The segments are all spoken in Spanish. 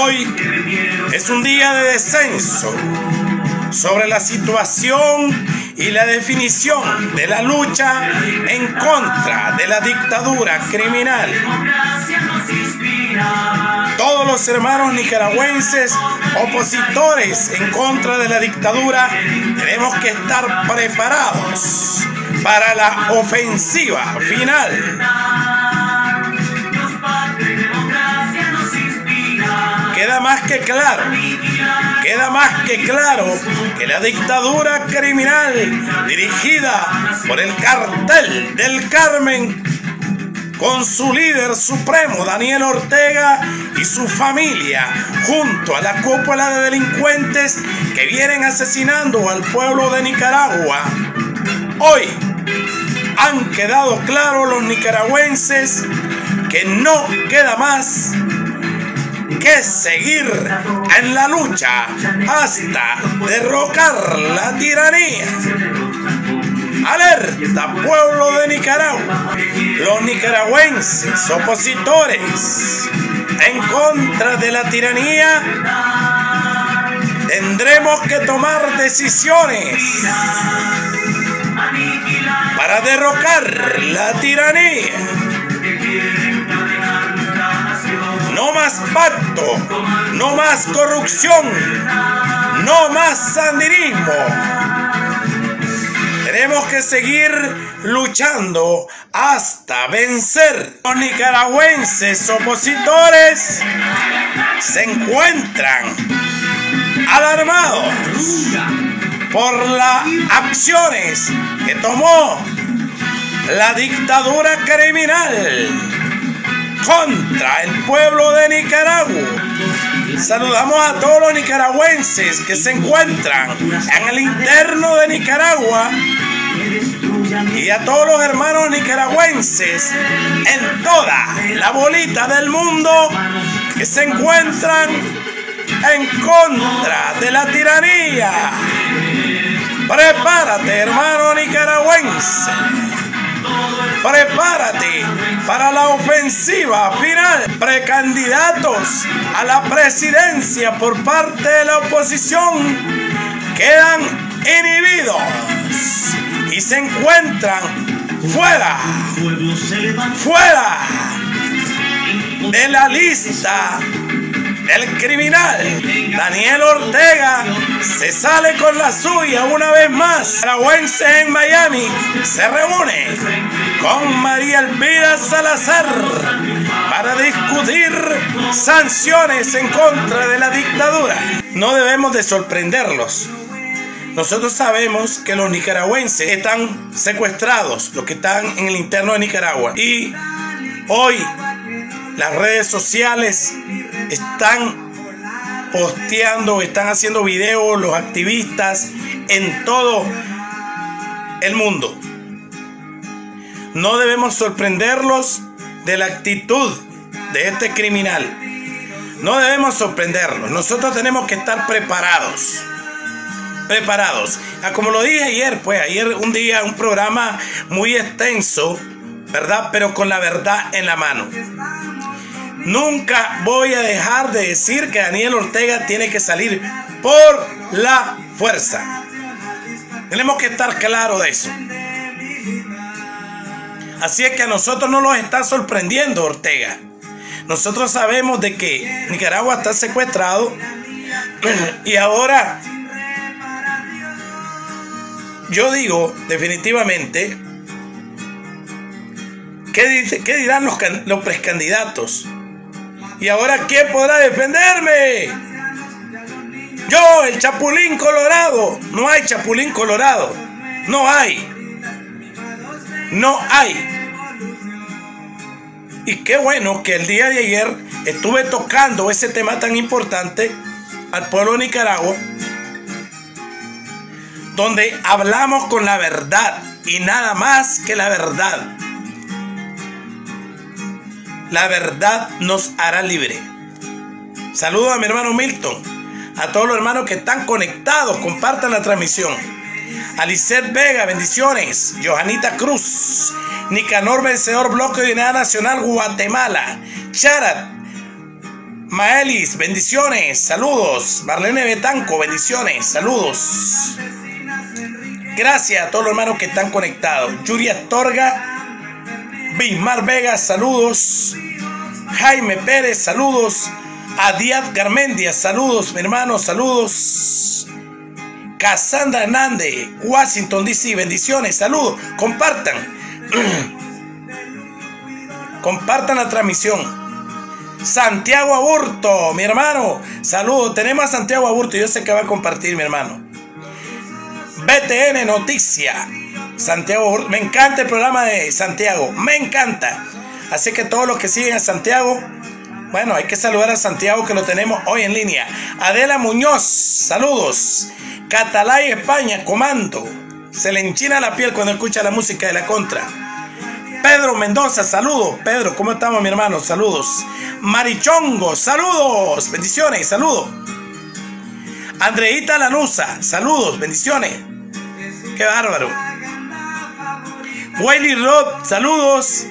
Hoy es un día de descenso sobre la situación y la definición de la lucha en contra de la dictadura criminal. Todos los hermanos nicaragüenses opositores en contra de la dictadura tenemos que estar preparados para la ofensiva final. Queda más que claro que la dictadura criminal dirigida por el Cartel del Carmen, con su líder supremo Daniel Ortega y su familia, junto a la cúpula de delincuentes que vienen asesinando al pueblo de Nicaragua, hoy han quedado claros los nicaragüenses que no queda más que seguir en la lucha hasta derrocar la tiranía. Alerta, pueblo de Nicaragua. Los nicaragüenses opositores en contra de la tiranía tendremos que tomar decisiones para derrocar la tiranía. No más pacto, no más corrupción, no más sandinismo. Tenemos que seguir luchando hasta vencer. Los nicaragüenses opositores se encuentran alarmados por las acciones que tomó la dictadura criminal contra el pueblo de Nicaragua. Saludamos a todos los nicaragüenses que se encuentran en el interno de Nicaragua y a todos los hermanos nicaragüenses en toda la bolita del mundo que se encuentran en contra de la tiranía. Prepárate, hermano nicaragüense. Prepárate para la ofensiva final. Precandidatos a la presidencia por parte de la oposición quedan inhibidos y se encuentran fuera de la lista del criminal. Daniel Ortega se sale con la suya una vez más. Nicaragüenses en Miami se reúne con María Elvira Salazar para discutir sanciones en contra de la dictadura. No debemos de sorprenderlos. Nosotros sabemos que los nicaragüenses están secuestrados, los que están en el interno de Nicaragua. Y hoy las redes sociales están posteando, están haciendo videos los activistas en todo el mundo. No debemos sorprenderlos de la actitud de este criminal. No debemos sorprenderlos. Nosotros tenemos que estar preparados. Como lo dije ayer, ayer un programa muy extenso, ¿verdad? Pero con la verdad en la mano. Nunca voy a dejar de decir que Daniel Ortega tiene que salir por la fuerza. Tenemos que estar claros de eso. Así es que a nosotros no nos está sorprendiendo Ortega. Nosotros sabemos de que Nicaragua está secuestrado y ahora yo digo definitivamente, ¿qué dirán los precandidatos? ¿Y ahora quién podrá defenderme? Yo, el Chapulín Colorado. No hay Chapulín Colorado. No hay. Y qué bueno que el día de ayer estuve tocando ese tema tan importante al pueblo de Nicaragua, donde hablamos con la verdad y nada más que la verdad. La verdad nos hará libre. Saludos a mi hermano Milton, a todos los hermanos que están conectados, compartan la transmisión. A Lisset Vega, bendiciones. Johanita Cruz, Nicanor Vencedor, Bloque de Unidad Nacional, Guatemala. Charat, Maelis, bendiciones, saludos. Marlene Betanco, bendiciones, saludos. Gracias a todos los hermanos que están conectados. Yuri Astorga, Bismar Vega, saludos. Jaime Pérez, saludos. Adiad Garmendia, saludos, mi hermano, saludos. Cassandra Hernández, Washington DC, bendiciones, saludos. Compartan. Compartan la transmisión. Santiago Aburto, mi hermano, saludos. Tenemos a Santiago Aburto, yo sé que va a compartir, mi hermano. BTN Noticia, Santiago Aburto. Me encanta el programa de Santiago, me encanta. Así que todos los que siguen a Santiago, bueno, hay que saludar a Santiago, que lo tenemos hoy en línea. Adela Muñoz, saludos. Catalay España, comando. Se le enchina la piel cuando escucha la música de la contra. Pedro Mendoza, saludos. Pedro, ¿cómo estamos, mi hermano? Saludos. Marichongo, saludos. Bendiciones, saludos. Andreita Lanusa, saludos, bendiciones. Qué bárbaro. Wiley Rod, saludos.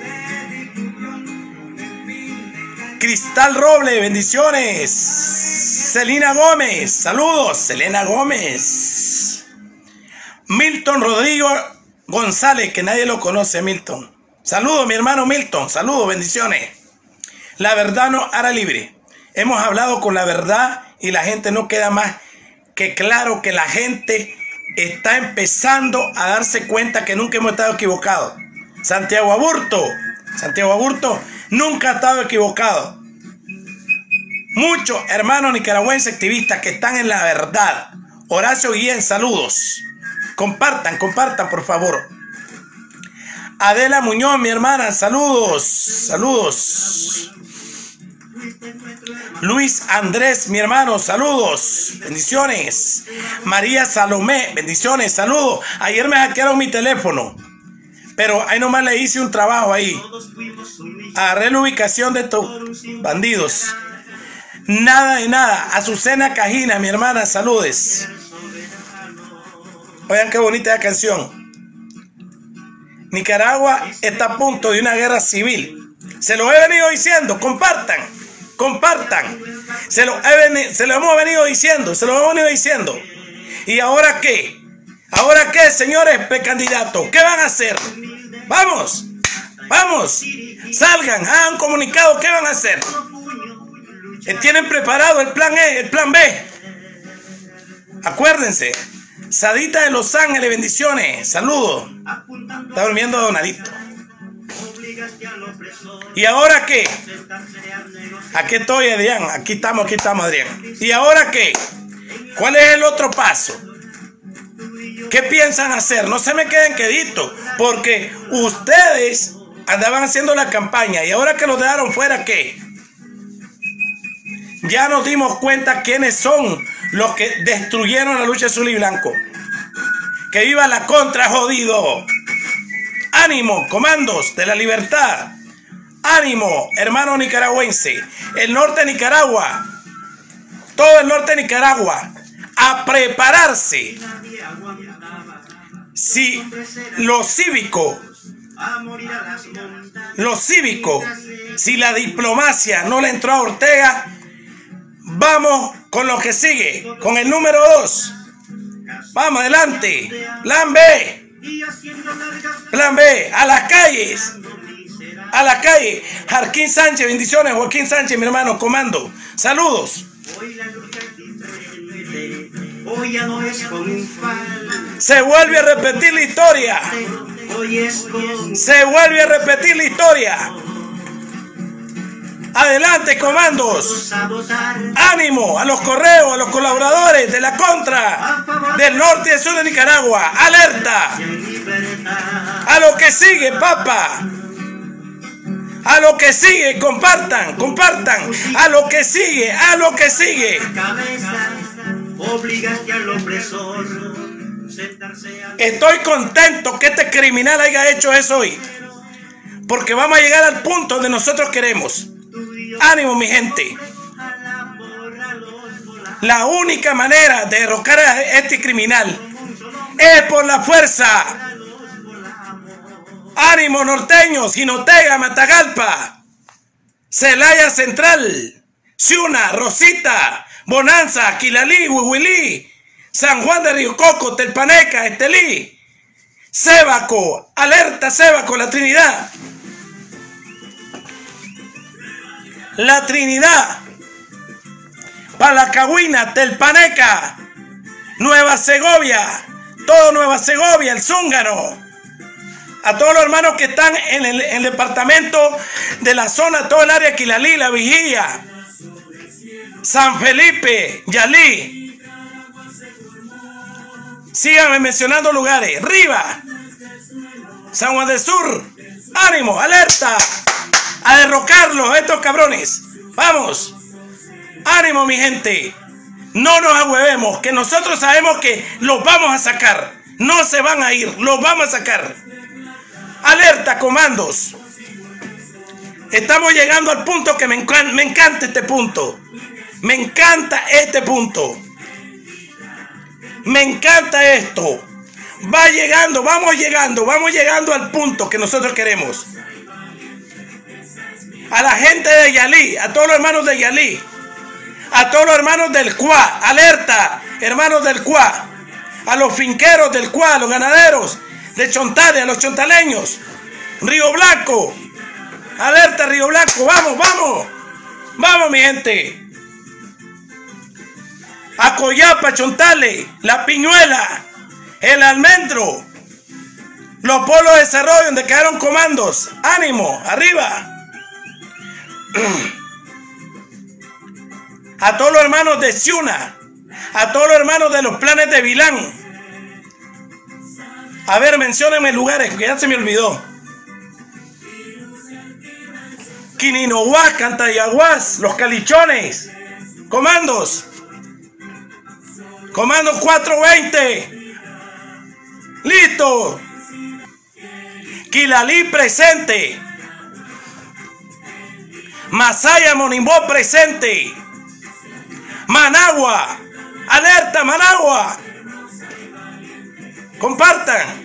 Cristal Roble, bendiciones. Celina Gómez, saludos. Selena Gómez. Milton Rodrigo González, que nadie lo conoce, Milton. Saludos, mi hermano Milton, saludos, bendiciones. La verdad nos hará libre. Hemos hablado con la verdad y la gente no queda más que claro que la gente está empezando a darse cuenta que nunca hemos estado equivocados. Santiago Aburto nunca ha estado equivocado. Muchos hermanos nicaragüenses activistas que están en la verdad. Horacio Guillén, saludos. Compartan, por favor. Adela Muñoz, mi hermana, saludos, saludos. Luis Andrés, mi hermano, saludos, bendiciones. María Salomé, bendiciones, saludos. Ayer me hackearon mi teléfono, pero ahí nomás le hice un trabajo ahí. Agarré la ubicación de estos bandidos. Nada de nada. Azucena Cajina, mi hermana, saludes. Oigan qué bonita la canción. Nicaragua está a punto de una guerra civil. Se lo he venido diciendo. Compartan. Se lo hemos venido diciendo. ¿Y ahora qué? ¿Ahora qué, señores precandidatos? ¿Qué van a hacer? Vamos. Salgan, hagan comunicado. ¿Qué van a hacer? ¿Tienen preparado el plan E, el plan B? Acuérdense. Sadita de Los Ángeles, bendiciones, saludos. Está durmiendo Donadito. ¿Y ahora qué? Aquí estoy, Adrián. Aquí estamos, Adrián. ¿Y ahora qué? ¿Cuál es el otro paso? ¿Qué piensan hacer? No se me queden queditos, porque ustedes andaban haciendo la campaña y ahora que los dejaron fuera, ¿qué? Ya nos dimos cuenta quiénes son los que destruyeron la lucha azul y blanco. ¡Que viva la contra, jodido! ¡Ánimo, comandos de la libertad! ¡Ánimo, hermano nicaragüense! El norte de Nicaragua, todo el norte de Nicaragua, a prepararse. Si los cívicos, si la diplomacia no le entró a Ortega, vamos con lo que sigue, con el número 2. Vamos adelante. Plan B. A las calles. Joaquín Sánchez, bendiciones. Joaquín Sánchez, mi hermano, comando. Saludos. Se vuelve a repetir la historia. Adelante, comandos. Ánimo a los correos, a los colaboradores de la contra del norte y del sur de Nicaragua. Alerta. A lo que sigue, papa. A lo que sigue, compartan. A lo que sigue. Estoy contento que este criminal haya hecho eso hoy, porque vamos a llegar al punto donde nosotros queremos. Ánimo, mi gente. La única manera de derrocar a este criminal es por la fuerza. Ánimo, norteños, Jinotega, Matagalpa, Celaya Central, Ciuna, Rosita, Bonanza, Quilalí, Huihuilí, San Juan de Río Coco, Telpaneca, Estelí, Sébaco, alerta Sébaco, La Trinidad. La Trinidad, Palacagüina, Telpaneca, Nueva Segovia, todo Nueva Segovia, el Zúngano. A todos los hermanos que están en el departamento de la zona, todo el área de Quilalí, La Vigilia, San Felipe, Yalí. Síganme mencionando lugares. Riva, San Juan del Sur. Ánimo, alerta. A derrocarlos, a estos cabrones. Vamos. Ánimo, mi gente. No nos ahuevemos, que nosotros sabemos que los vamos a sacar. No se van a ir, los vamos a sacar. Alerta, comandos. Estamos llegando al punto que me encanta este punto. Me encanta este punto. Me encanta esto. Va llegando, vamos llegando al punto que nosotros queremos. A la gente de Yalí, a todos los hermanos de Yalí, a todos los hermanos del Cuá, alerta, hermanos del Cuá, a los finqueros del Cuá, a los ganaderos de Chontales, a los chontaleños, Río Blanco, alerta Río Blanco, vamos, vamos, vamos mi gente. A Coyapa, Chontales, La Piñuela, El Almendro, los polos de desarrollo donde quedaron comandos, ánimo, arriba. A todos los hermanos de Ciuna, a todos los hermanos de los planes de Vilán. A ver, menciónenme lugares, que ya se me olvidó. Quininohuas, Cantayaguas, Los Calichones, comandos. Comando 420. Listo. Quilalí presente. Masaya, Monimbó presente. Managua. Alerta, Managua. Compartan.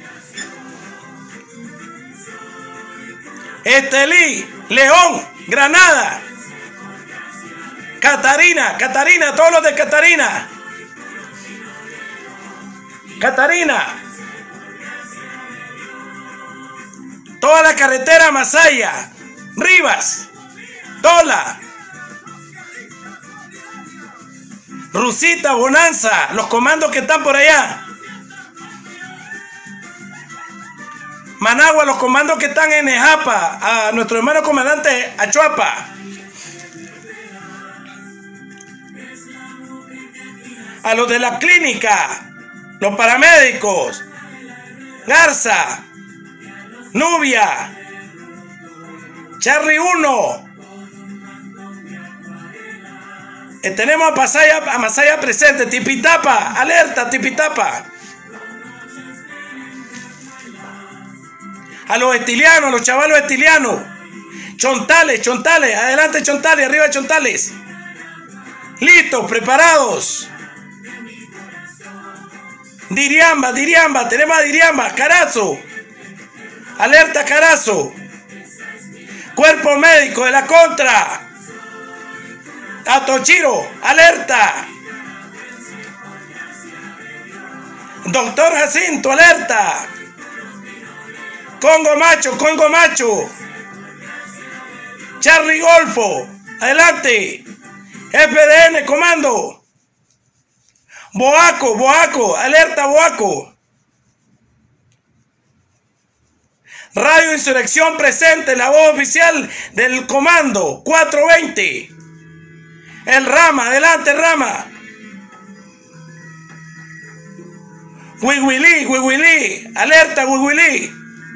Estelí, León, Granada. Catarina, Catarina, todos los de Catarina. Catarina. Toda la carretera Masaya. Rivas. Tola. Rusita, Bonanza, los comandos que están por allá. Managua, los comandos que están en Ejapa, a nuestro hermano comandante Achuapa. A los de la clínica, los paramédicos, Garza, Nubia, Charlie 1. Tenemos a Masaya presente, Tipitapa, alerta, Tipitapa. A los estilianos, a los chavalos estilianos. Chontales, Chontales, adelante Chontales, arriba Chontales. Listos, preparados. Diriamba, Diriamba, tenemos a Diriamba, Carazo. Alerta, Carazo. Cuerpo médico de la contra. A Tochiro, alerta. Doctor Jacinto, alerta. Congo Macho, Congo Macho. Charlie Golfo, adelante. FDN, comando. Boaco, Boaco, alerta Boaco. Radio Insurrección presente, la voz oficial del comando 420. El Rama, adelante Rama. Huihuilí, Huihuilí, alerta Huihuilí.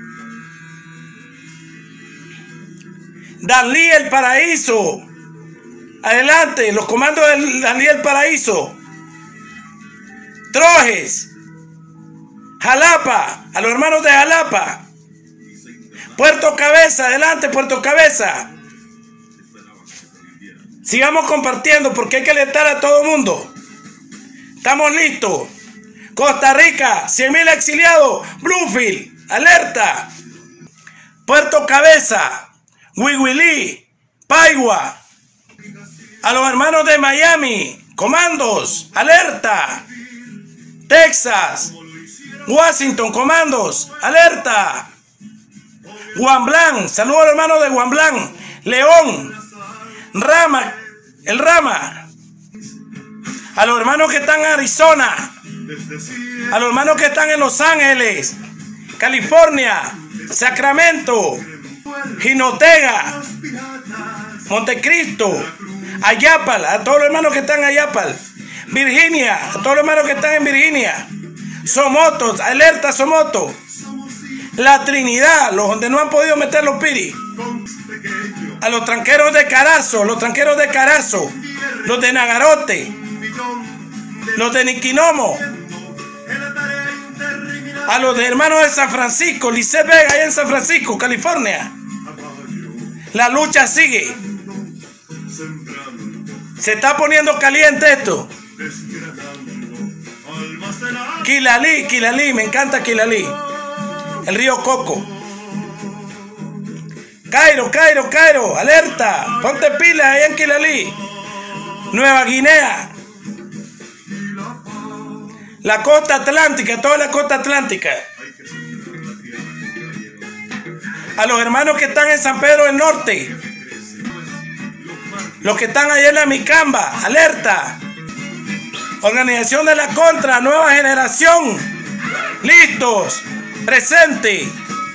Danlí el Paraíso. Adelante, los comandos de Danlí el Paraíso. Trojes. Jalapa, a los hermanos de Jalapa. Puerto Cabeza, adelante Puerto Cabeza. Sigamos compartiendo porque hay que alertar a todo el mundo. Estamos listos. Costa Rica, 100.000 exiliados. Bluefield, alerta. Puerto Cabeza, Huihuilí, Paigua. A los hermanos de Miami, comandos, alerta. Texas, Washington, comandos, alerta. Guamblán, saludos a los hermanos de Guamblán. León, Rama, el Rama. A los hermanos que están en Arizona. A los hermanos que están en Los Ángeles, California, Sacramento, Jinotega, Montecristo, Ayapal, a todos los hermanos que están en Ayapal, Virginia, a todos los hermanos que están en Virginia, Somoto, alerta Somoto, La Trinidad, los donde no han podido meter los piris, a los tranqueros de Carazo, los de Nagarote, los de Niquinomo, a los de hermanos de San Francisco, Lice Vega, allá en San Francisco, California. La lucha sigue. Se está poniendo caliente esto. Quilalí, me encanta Quilalí. El río Coco. Cairo, alerta. Ponte pilas allá en Quilalí. Nueva Guinea. La costa atlántica, toda la costa atlántica. A los hermanos que están en San Pedro del Norte. Los que están allá en la Micamba, alerta. Organización de la Contra, nueva generación. Listos, presente.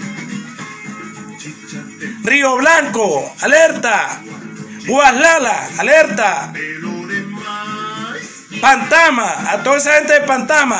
Río Blanco, alerta. Guaslala, alerta. Pantama, a toda esa gente de Pantama.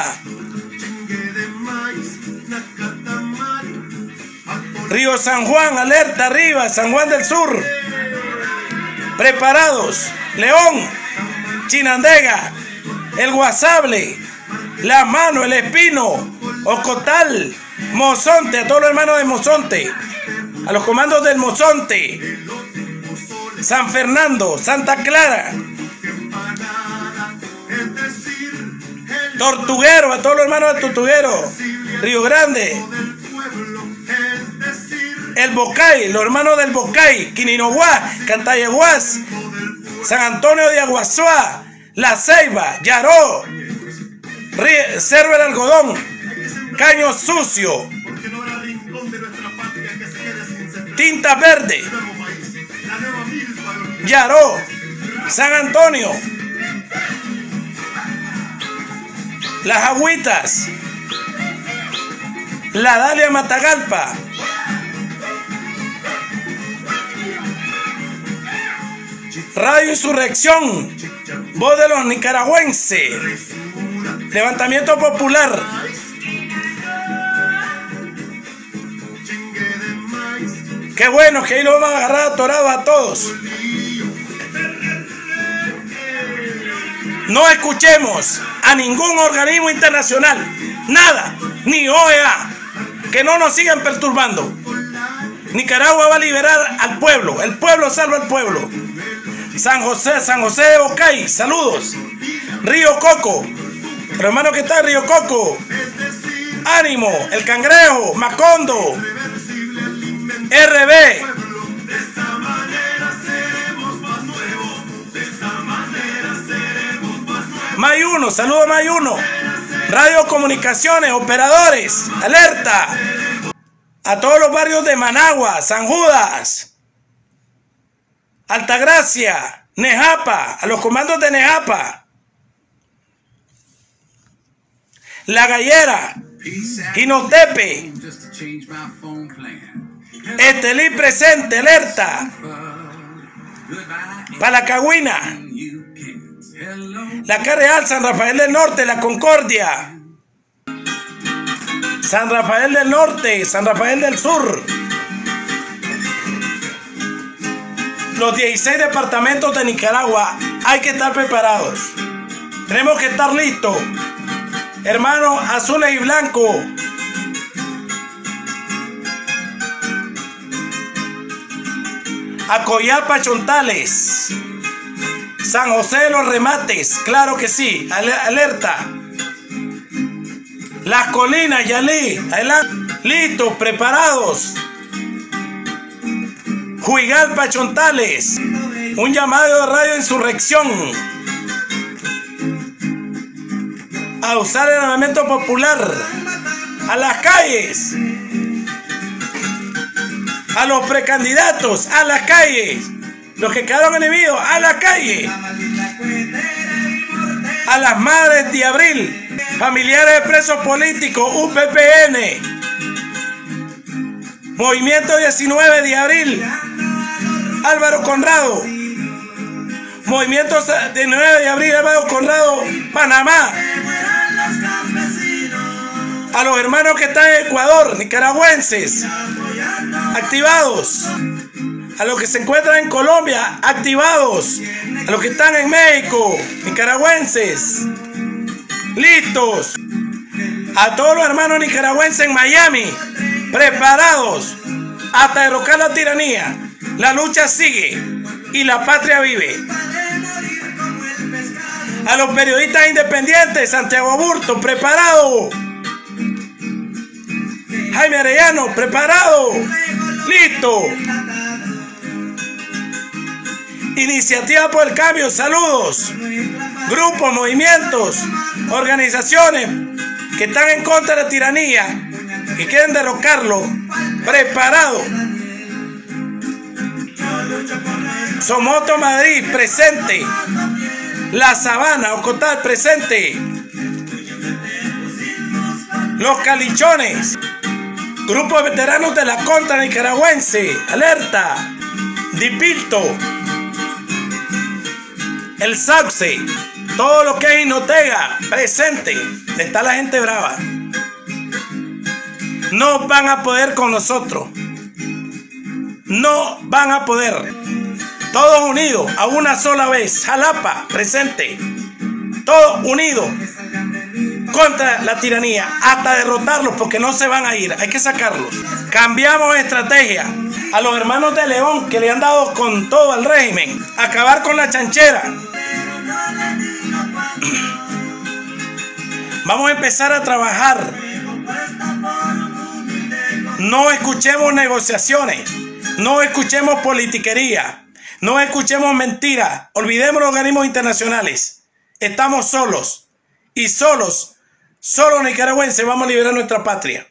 Río San Juan, alerta arriba, San Juan del Sur. Preparados. León, Chinandega, El Guasable, La Mano, El Espino, Ocotal, Mozonte, a todos los hermanos de Mozonte, a los comandos del Mozonte, San Fernando, Santa Clara, Tortuguero, a todos los hermanos de Tortuguero, Río Grande, El Bocay, los hermanos del Bocay, Quininoguá, Cantayeguás, San Antonio de Aguasuá, La Ceiba, Yaró, Cerro del Algodón, Caño Sucio, Tinta Verde, Yaró, San Antonio, Las Agüitas, La Dalia Matagalpa, Radio Insurrección, voz de los nicaragüenses, Levantamiento Popular, qué bueno que ahí lo vamos a agarrar atorados a todos. No escuchemos a ningún organismo internacional, nada, ni OEA, que no nos sigan perturbando. Nicaragua va a liberar al pueblo, el pueblo salva al pueblo. San José de Bocay, saludos. Río Coco, pero hermano que está en Río Coco, ánimo, El Cangrejo, Macondo, RB, Mayuno, saludos Mayuno, Radio Comunicaciones, operadores, alerta. A todos los barrios de Managua, San Judas, Altagracia, Nejapa, a los comandos de Nejapa, La Gallera, Quinotepe, Estelí presente, alerta. Palacagüina, La Carreal, San Rafael del Norte, La Concordia, San Rafael del Norte, San Rafael del Sur, los 16 departamentos de Nicaragua. Hay que estar preparados, tenemos que estar listos, hermanos azules y blancos. Acoyapa, Chontales, San José de los Remates, claro que sí, alerta. Las Colinas, Yalí, adelante, listos, preparados. Huigalpa, Chontales, Un llamado de Radio Insurrección a usar el armamento popular, a las calles, a los precandidatos, a las calles, los que quedaron enemigos, a la calle, a las madres de abril, familiares de presos políticos, UPPN, Movimiento 19 de abril, Álvaro Conrado, Movimiento 19 de abril, Álvaro Conrado, Panamá, a los hermanos que están en Ecuador, nicaragüenses, activados, a los que se encuentran en Colombia, activados, a los que están en México, nicaragüenses, listos, a todos los hermanos nicaragüenses en Miami, preparados hasta derrocar la tiranía. La lucha sigue y la patria vive. A los periodistas independientes, Santiago Aburto, preparado. Jaime Arellano, preparado, listo. Iniciativa por el Cambio, saludos. Grupos, movimientos, organizaciones que están en contra de la tiranía, que quieren derrocarlo, preparado. Somoto Madrid, presente. La Sabana, Ocotal, presente. Los Calichones, grupo de veteranos de la contra nicaragüense, alerta. Dipilto, el Sauce, todo lo que es Jinotega, presente. Está la gente brava. No van a poder con nosotros. No van a poder. Todos unidos a una sola vez. Jalapa, presente. Todos unidos contra la tiranía hasta derrotarlos, porque no se van a ir. Hay que sacarlos. Cambiamos estrategia. A los hermanos de León que le han dado con todo al régimen. Acabar con la chanchera. Vamos a empezar a trabajar. No escuchemos negociaciones. No escuchemos politiquería. No escuchemos mentiras. Olvidemos los organismos internacionales. Estamos solos. Y solos, solo nicaragüenses vamos a liberar nuestra patria.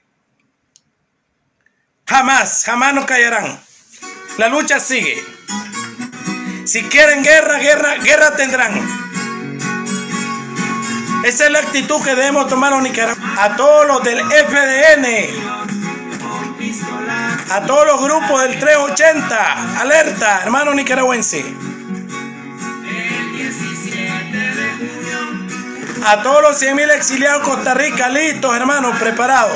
Jamás, jamás nos callarán. La lucha sigue. Si quieren guerra, guerra tendrán. Esa es la actitud que debemos tomar los nicaragüenses. A todos los del FDN, a todos los grupos del 380, alerta, hermano nicaragüense. A todos los 100.000 exiliados en Costa Rica, listos, hermanos, preparados.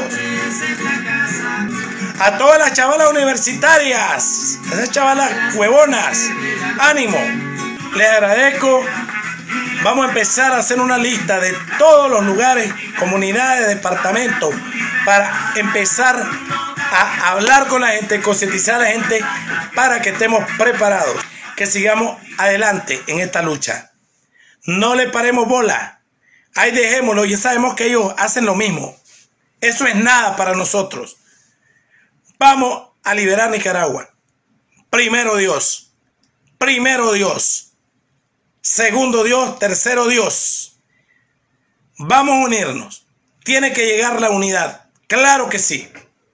A todas las chavalas universitarias, esas chavalas huevonas, ánimo. Les agradezco. Vamos a empezar a hacer una lista de todos los lugares, comunidades, departamentos, para empezar a hablar con la gente, concientizar a la gente para que estemos preparados, que sigamos adelante en esta lucha. No le paremos bola. Ahí dejémoslo, ya sabemos que ellos hacen lo mismo. Eso es nada para nosotros. Vamos a liberar Nicaragua. Primero Dios. Primero Dios. Segundo Dios. Tercero Dios. Vamos a unirnos. Tiene que llegar la unidad. Claro que sí.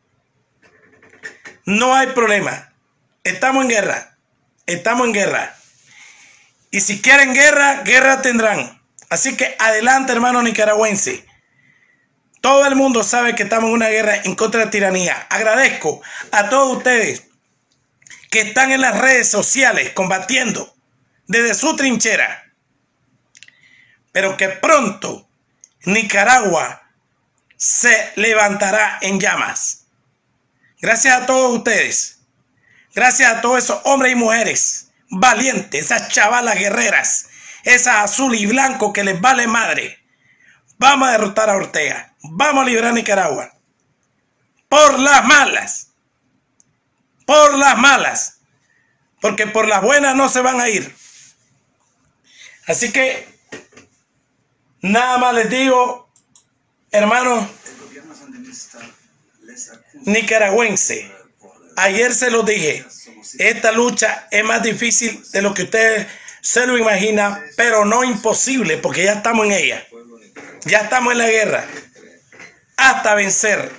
No hay problema. Estamos en guerra. Estamos en guerra. Y si quieren guerra, guerra tendrán. Así que adelante, hermano nicaragüense. Todo el mundo sabe que estamos en una guerra en contra de la tiranía. Agradezco a todos ustedes que están en las redes sociales combatiendo desde su trinchera. Pero que pronto Nicaragua se levantará en llamas. Gracias a todos ustedes. Gracias a todos esos hombres y mujeres valientes, esas chavalas guerreras, esas azul y blanco que les vale madre. Vamos a derrotar a Ortega. Vamos a liberar Nicaragua. Por las malas. Por las malas. Porque por las buenas no se van a ir. Así que nada más les digo, hermanos nicaragüense, Ayer se los dije, esta lucha es más difícil de lo que ustedes se lo imaginan, pero no imposible, porque ya estamos en ella. Ya estamos en la guerra. Hasta vencer.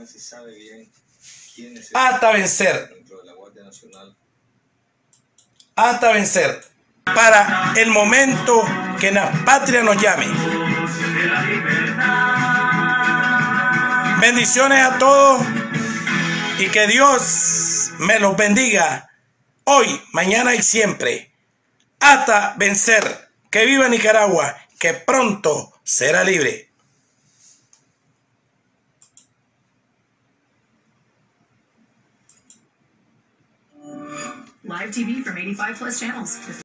Hasta vencer. Hasta vencer. Para el momento que la patria nos llame. Bendiciones a todos y que Dios me los bendiga hoy, mañana y siempre. Hasta vencer. Que viva Nicaragua, que pronto será libre. Live TV from 85 plus channels.